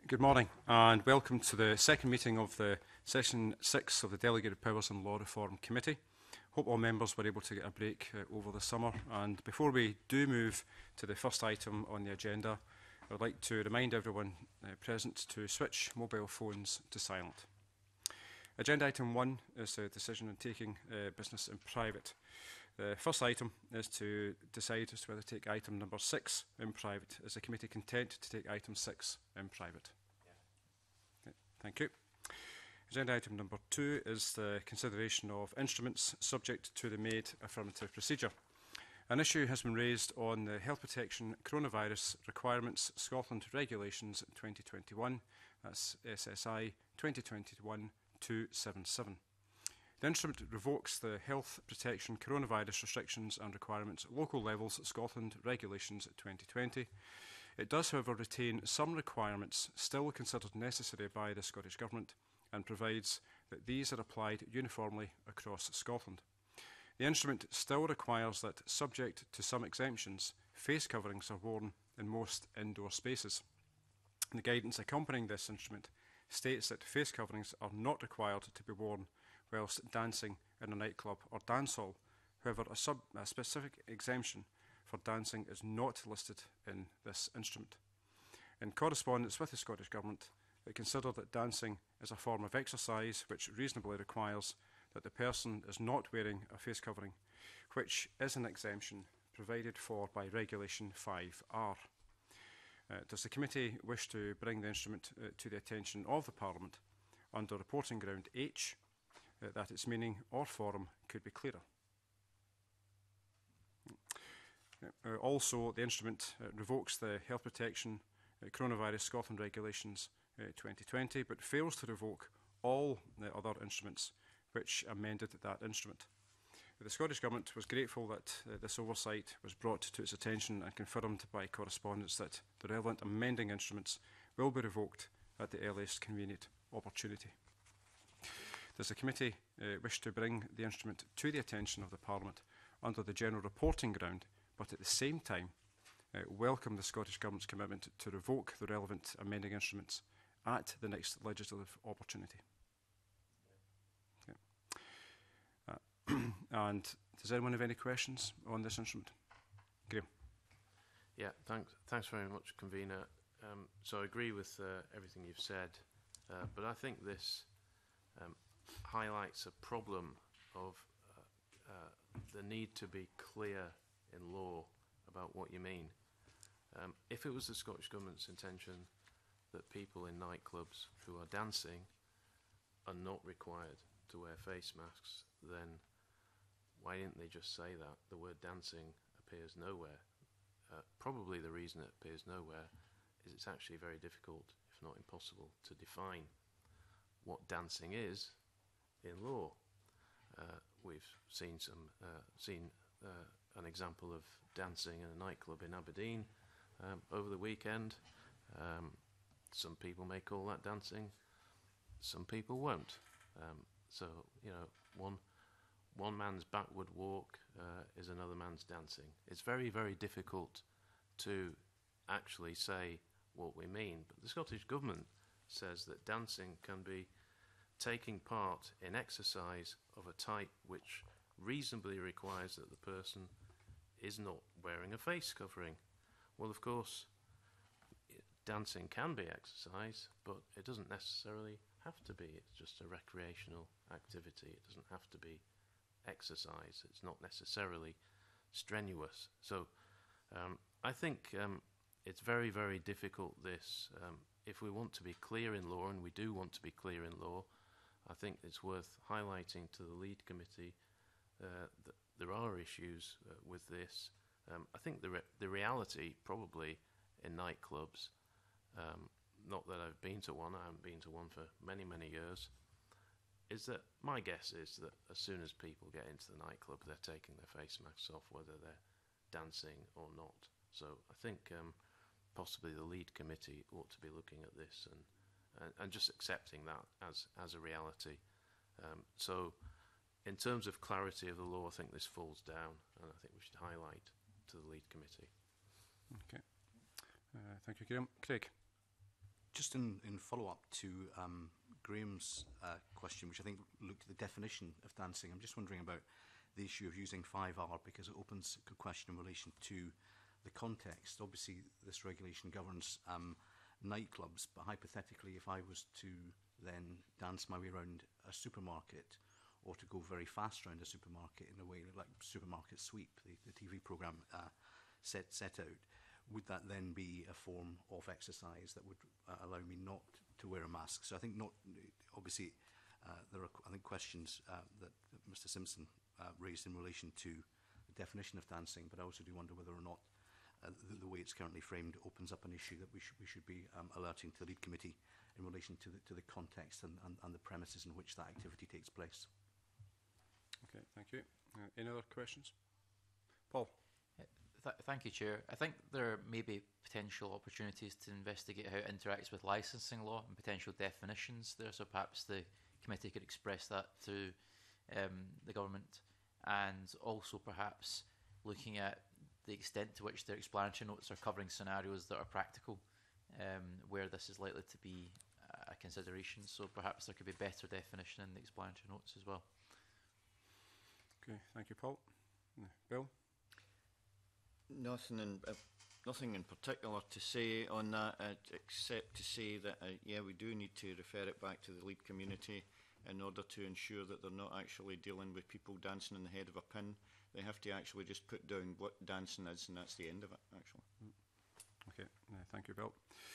Good morning and welcome to the second meeting of the Session 6 of the Delegated Powers and Law Reform Committee. Hope all members were able to get a break over the summer, and before we do move to the first item on the agenda, I would like to remind everyone present to switch mobile phones to silent. Agenda item 1 is a decision on taking business in private. The first item is to decide as to whether to take item number 6 in private. Is the committee content to take item 6 in private? Yeah. Okay, thank you. Agenda item number 2 is the consideration of instruments subject to the made affirmative procedure. An issue has been raised on the Health Protection Coronavirus Requirements Scotland Regulations 2021, that's SSI 2021-277. The instrument revokes the Health Protection Coronavirus Restrictions and Requirements Local Levels Scotland Regulations 2020. It does, however, retain some requirements still considered necessary by the Scottish Government and provides that these are applied uniformly across Scotland. The instrument still requires that, subject to some exemptions, face coverings are worn in most indoor spaces. The guidance accompanying this instrument states that face coverings are not required to be worn whilst dancing in a nightclub or dance hall. However, a specific exemption for dancing is not listed in this instrument. In correspondence with the Scottish Government, it considered that dancing is a form of exercise which reasonably requires that the person is not wearing a face covering, which is an exemption provided for by Regulation 5R. Does the committee wish to bring the instrument to the attention of the Parliament under reporting ground H, that its meaning or form could be clearer? Also, the instrument revokes the Health Protection Coronavirus Scotland Regulations 2020, but fails to revoke all the other instruments which amended that instrument. The Scottish Government was grateful that this oversight was brought to its attention and confirmed by correspondence that the relevant amending instruments will be revoked at the earliest convenient opportunity. Does the committee wish to bring the instrument to the attention of the Parliament under the general reporting ground, but at the same time welcome the Scottish Government's commitment to revoke the relevant amending instruments at the next legislative opportunity? Okay. And does anyone have any questions on this instrument? Graham. Yeah, thanks very much, Convener. So I agree with everything you've said, but I think this highlights a problem of the need to be clear in law about what you mean. If it was the Scottish Government's intention that people in nightclubs who are dancing are not required to wear face masks, then why didn't they just say that? The word dancing appears nowhere. Probably the reason it appears nowhere is it's actually very difficult, if not impossible, to define what dancing is in law. We've seen an example of dancing in a nightclub in Aberdeen over the weekend. Some people may call that dancing, some people won't. So, you know, one man's backward walk is another man's dancing. It's very, very difficult to actually say what we mean, but the Scottish Government says that dancing can be taking part in exercise of a type which reasonably requires that the person is not wearing a face covering. Well, of course, dancing can be exercise, but it doesn't necessarily have to be. It's just a recreational activity. It doesn't have to be exercise. It's not necessarily strenuous. So I think it's very, very difficult, this. If we want to be clear in law, and we do want to be clear in law, I think it's worth highlighting to the lead committee that there are issues with this. I think the reality probably in nightclubs, not that I've been to one, I haven't been to one for many, many years, is that my guess is that as soon as people get into the nightclub, they're taking their face masks off, whether they're dancing or not. So I think possibly the lead committee ought to be looking at this and just accepting that as a reality. So in terms of clarity of the law, I think this falls down, and I think we should highlight to the lead committee. Okay. Thank you, Graham. Craig. Just in follow-up to Graham's question, which I think looked at the definition of dancing, I'm just wondering about the issue of using 5R, because it opens a good question in relation to the context. Obviously, this regulation governs nightclubs, but hypothetically, if I was to then dance my way around a supermarket, or to go very fast around a supermarket in a way like Supermarket Sweep, the TV programme set out, would that then be a form of exercise that would allow me not to wear a mask? So I think obviously there are questions that Mr Simpson raised in relation to the definition of dancing, but I also do wonder whether or not the way it's currently framed opens up an issue that we should be alerting to the lead committee in relation to the context and the premises in which that activity takes place. Okay, thank you. Any other questions? Paul? Thank you, Chair. I think there may be potential opportunities to investigate how it interacts with licensing law and potential definitions there, so perhaps the committee could express that to the government, and also perhaps looking at the extent to which their explanatory notes are covering scenarios that are practical, where this is likely to be a consideration. So perhaps there could be better definition in the explanatory notes as well. Okay, thank you, Paul. Bill? Nothing in particular to say on that, except to say that, yeah, we do need to refer it back to the lead community in order to ensure that they're not actually dealing with people dancing in the head of a pin. They have to actually just put down what dancing is, and that's the end of it, actually. Okay, thank you, Bill.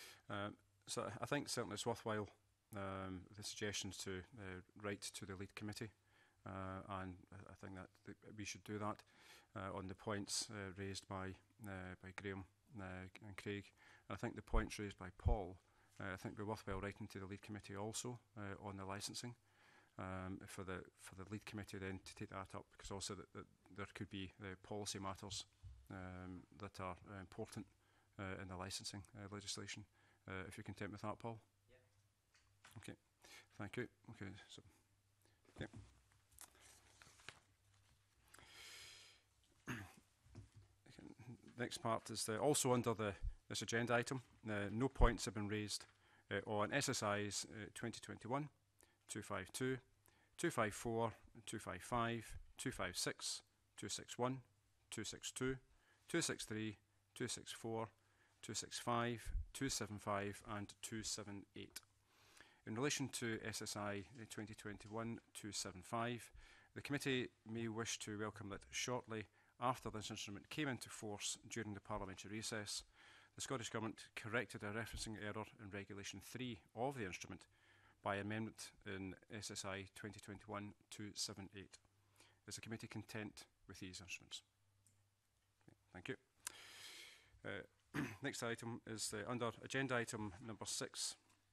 So I think certainly it's worthwhile, the suggestions to write to the lead committee, and I think that we should do that on the points raised by Graham and Craig. And I think the points raised by Paul, I think they're worthwhile writing to the lead committee also on the licensing, for the lead committee then to take that up, because also that there could be policy matters that are important in the licensing legislation. If you're content with that, Paul? Yeah. Okay, thank you. Okay, so, yeah. Next part is also under this agenda item. No points have been raised on SSIs 2021, 252, 254, 255, 256, 261, 262, 263, 264, 265, 275 and 278. In relation to SSI 2021-275, the committee may wish to welcome that shortly after this instrument came into force during the parliamentary recess, the Scottish Government corrected a referencing error in Regulation 3 of the instrument by amendment in SSI 2021-278. Is the committee content with these instruments? Okay, thank you. Next item is under agenda item number 6.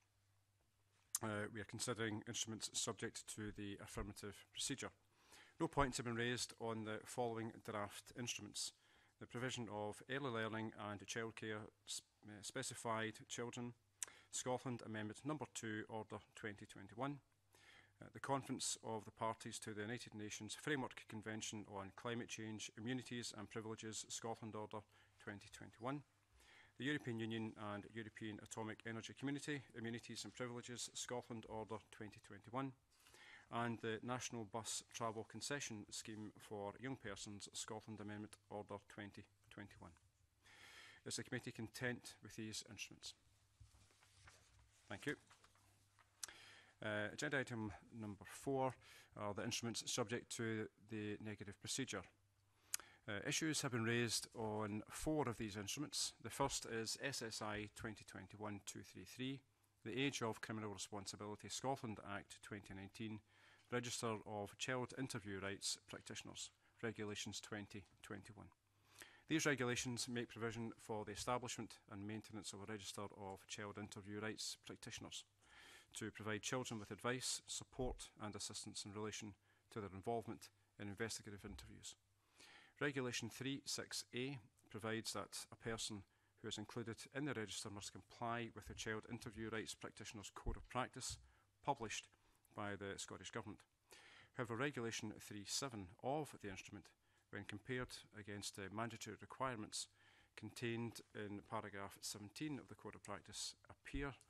We are considering instruments subject to the affirmative procedure. No points have been raised on the following draft instruments: the provision of early learning and childcare specified children, Scotland Amendment number 2, Order 2021, the Conference of the Parties to the United Nations Framework Convention on Climate Change, Immunities and Privileges, Scotland Order 2021, the European Union and European Atomic Energy Community, Immunities and Privileges, Scotland Order 2021, and the National Bus Travel Concession Scheme for Young Persons, Scotland Amendment Order 2021. Is the committee content with these instruments? Thank you. Agenda item number 4 are the instruments subject to the negative procedure. Issues have been raised on 4 of these instruments. The first is SSI 2021-233, the Age of Criminal Responsibility Scotland Act 2019, Register of Child Interview Rights Practitioners, Regulations 2021. These regulations make provision for the establishment and maintenance of a register of child interview rights practitioners to provide children with advice, support and assistance in relation to their involvement in investigative interviews. Regulation 36A provides that a person who is included in the register must comply with the Child Interview Rights Practitioners Code of Practice published by the Scottish Government. However, Regulation 37 of the instrument, when compared against the mandatory requirements contained in paragraph 17 of the Code of Practice, appear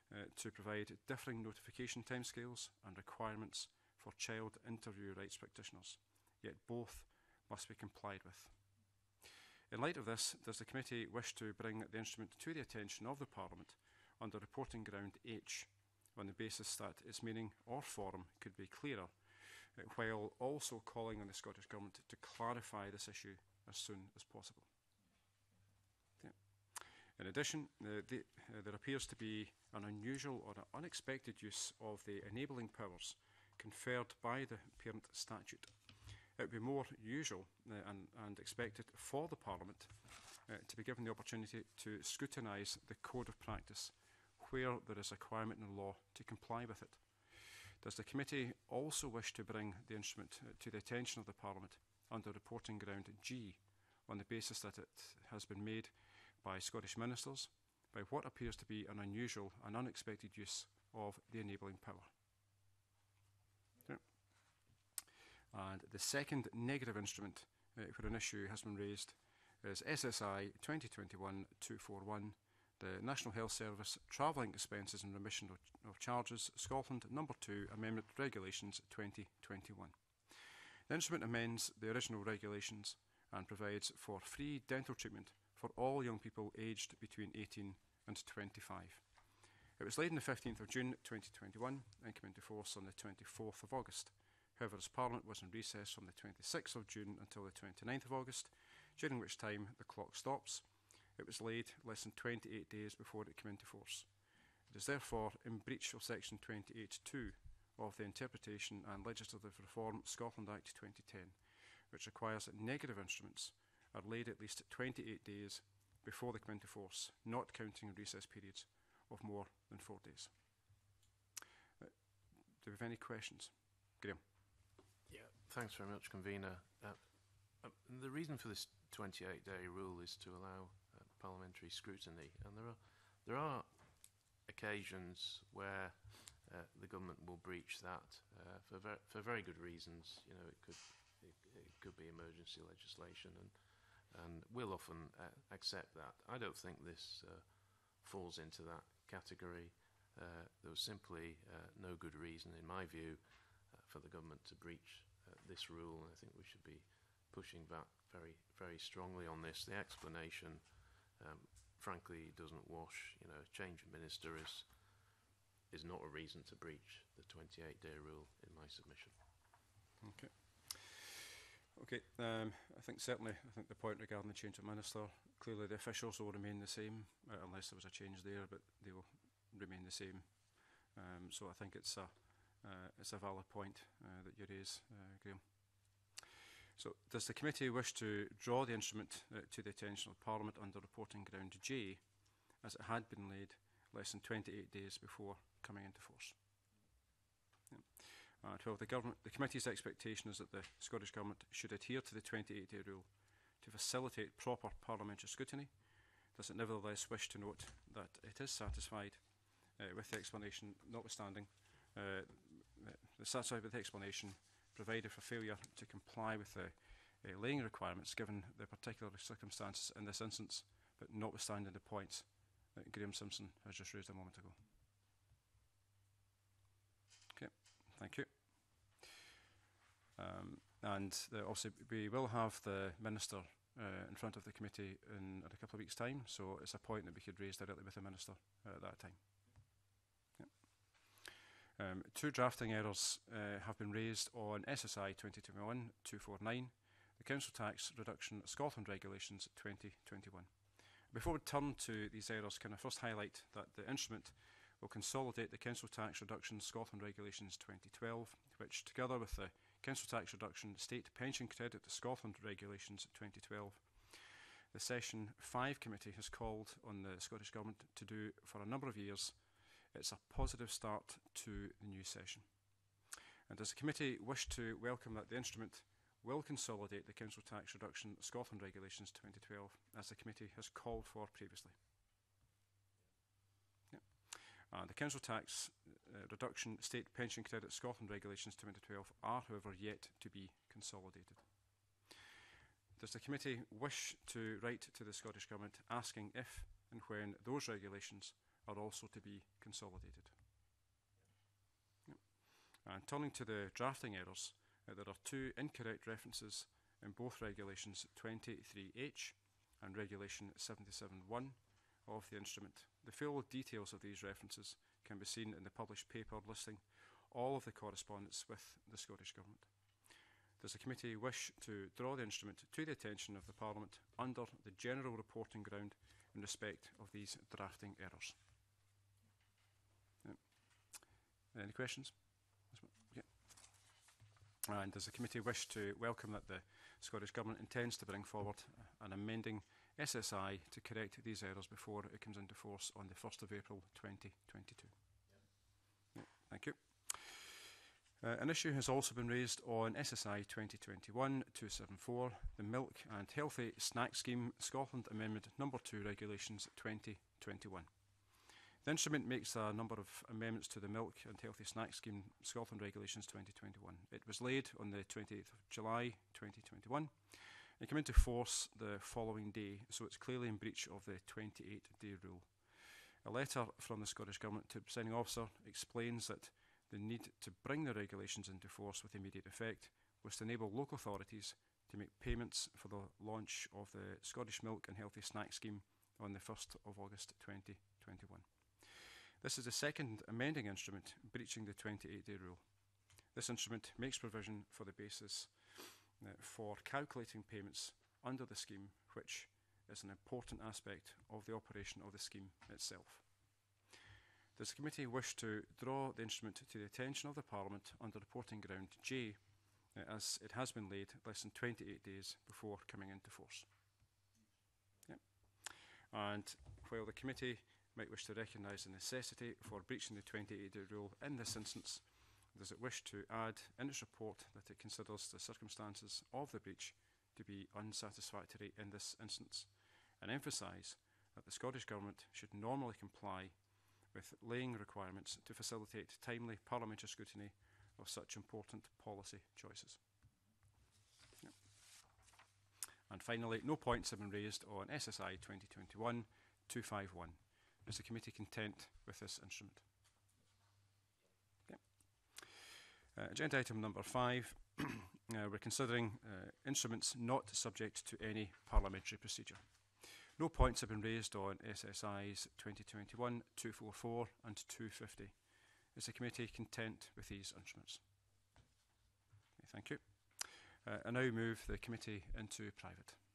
to provide differing notification timescales and requirements for child interview rights practitioners, yet both must be complied with. In light of this, does the committee wish to bring the instrument to the attention of the Parliament under reporting ground H, on the basis that its meaning or form could be clearer, while also calling on the Scottish Government to clarify this issue as soon as possible? Okay. In addition, there appears to be an unusual or an unexpected use of the enabling powers conferred by the parent statute. It would be more usual and expected for the Parliament to be given the opportunity to scrutinise the code of practice where there is a requirement in law to comply with it. Does the committee also wish to bring the instrument to the attention of the Parliament under reporting ground G, on the basis that it has been made by Scottish ministers by what appears to be an unusual and unexpected use of the enabling power? Okay. And the second negative instrument where an issue has been raised is SSI 2021-241, the National Health Service Travelling Expenses and Remission of Charges, Scotland, Number 2, Amendment Regulations 2021. The instrument amends the original regulations and provides for free dental treatment for all young people aged between 18 and 25. It was laid on the 15th of June 2021 and came into force on the 24th of August. However, as Parliament was in recess from the 26th of June until the 29th of August, during which time the clock stops, it was laid less than 28 days before it came into force. It is therefore in breach of Section 28(2) of the Interpretation and Legislative Reform Scotland Act 2010, which requires that negative instruments are laid at least 28 days before they come into force, not counting recess periods of more than 4 days. Do we have any questions? Graham. Yeah, thanks very much, Convener. The reason for this 28-day rule is to allow parliamentary scrutiny, and there are occasions where the government will breach that for very good reasons. You know, it could be emergency legislation, and we'll often accept that. I don't think this falls into that category. There was simply no good reason, in my view, for the government to breach this rule, and I think we should be pushing back very, very strongly on this. The explanation, frankly, doesn't wash. You know, change of minister is not a reason to breach the 28-day rule, in my submission. Okay. Okay. I think the point regarding the change of minister, clearly the officials will remain the same unless there was a change there, but they will remain the same. So I think it's a valid point that you raise, Graham. So, does the committee wish to draw the instrument to the attention of Parliament under reporting ground J, as it had been laid less than 28 days before coming into force? Yeah. 12. The committee's expectation is that the Scottish Government should adhere to the 28-day rule to facilitate proper parliamentary scrutiny. Does it nevertheless wish to note that it is satisfied with the explanation, notwithstanding satisfied with the explanation provided for failure to comply with the laying requirements given the particular circumstances in this instance, but notwithstanding the points that Graham Simpson has just raised a moment ago? Okay, thank you. Obviously we will have the Minister in front of the committee in a couple of weeks' time, so it's a point that we could raise directly with the Minister at that time. Two drafting errors have been raised on SSI 2021-249, the Council Tax Reduction Scotland Regulations 2021. Before we turn to these errors, can I first highlight that the instrument will consolidate the Council Tax Reduction Scotland Regulations 2012, which, together with the Council Tax Reduction State Pension Credit Scotland Regulations 2012, the Session 5 Committee has called on the Scottish Government to do for a number of years. It's a positive start to the new session. And does the committee wish to welcome that the instrument will consolidate the Council Tax Reduction Scotland Regulations 2012, as the committee has called for previously? Yeah. The Council Tax Reduction State Pension Credit Scotland Regulations 2012 are, however, yet to be consolidated. Does the committee wish to write to the Scottish Government asking if and when those regulations are also to be consolidated. Yep. And turning to the drafting errors, there are 2 incorrect references in both Regulations 23H and Regulation 77.1 of the instrument. The full details of these references can be seen in the published paper listing all of the correspondence with the Scottish Government. Does the committee wish to draw the instrument to the attention of the Parliament under the general reporting ground in respect of these drafting errors? Yep. Any questions? Okay. And does the committee wish to welcome that the Scottish Government intends to bring forward an amending SSI to correct these errors before it comes into force on the 1st of April 2022? Yep. Thank you. An issue has also been raised on SSI 2021-274, the Milk and Healthy Snack Scheme, Scotland Amendment No. 2 Regulations 2021. The instrument makes a number of amendments to the Milk and Healthy Snack Scheme, Scotland Regulations 2021. It was laid on the 28th of July 2021. It came into force the following day, so it's clearly in breach of the 28-day rule. A letter from the Scottish Government to the Presiding Officer explains that the need to bring the regulations into force with immediate effect was to enable local authorities to make payments for the launch of the Scottish Milk and Healthy Snack Scheme on the 1st of August 2021. This is the second amending instrument breaching the 28-day rule. This instrument makes provision for the basis for calculating payments under the scheme, which is an important aspect of the operation of the scheme itself. Does the committee wish to draw the instrument to the attention of the Parliament under reporting ground J, as it has been laid less than 28 days before coming into force? Yep. And while the committee might wish to recognise the necessity for breaching the 28-day rule in this instance, does it wish to add in its report that it considers the circumstances of the breach to be unsatisfactory in this instance, and emphasise that the Scottish Government should normally comply with laying requirements to facilitate timely parliamentary scrutiny of such important policy choices? Yep. And finally, no points have been raised on SSI 2021-251. Is the committee content with this instrument? Okay. Agenda item number 5. We're considering instruments not subject to any parliamentary procedure. No points have been raised on SSIs 2021, 244 and 250. Is the committee content with these instruments? Okay, thank you. I now move the committee into private.